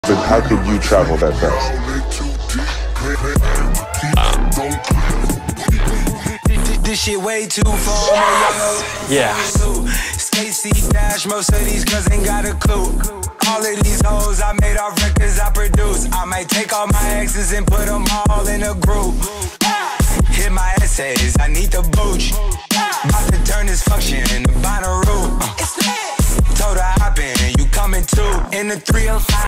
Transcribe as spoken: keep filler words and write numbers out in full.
But how could you travel that fast? This shit way too far. Yeah. Stacy Dash, most of these girls ain't got a clue. All of these hoes I made off records I produce. I might take all my exes and put them all in a group. Hit my essays, I need the booch. About to turn this function into Bonnaroo. Told her hop in, you coming too. In the three oh five